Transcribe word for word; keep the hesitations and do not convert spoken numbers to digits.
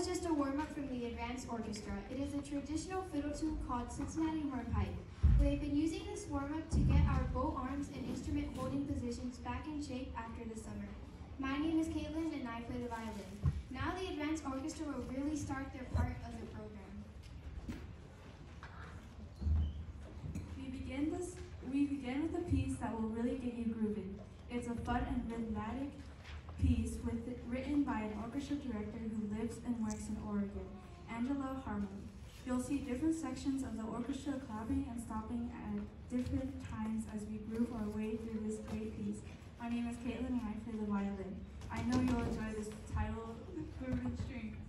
was just a warm-up from the Advanced Orchestra. It is a traditional fiddle tune called Cincinnati Hornpipe. We've been using this warm-up to get our bow arms and instrument holding positions back in shape after the summer. My name is Caitlin and I play the violin. Now the Advanced Orchestra will really start their part of the program. We begin this. We begin with a piece that will really get you grooving. It's a fun and rhythmic piece with it, written by an orchestra director who lives and works in Oregon, Angela Harmon. You'll see different sections of the orchestra clapping and stopping at different times as we groove our way through this great piece. My name is Caitlin and I play the violin. I know you'll enjoy this title, Groove and String.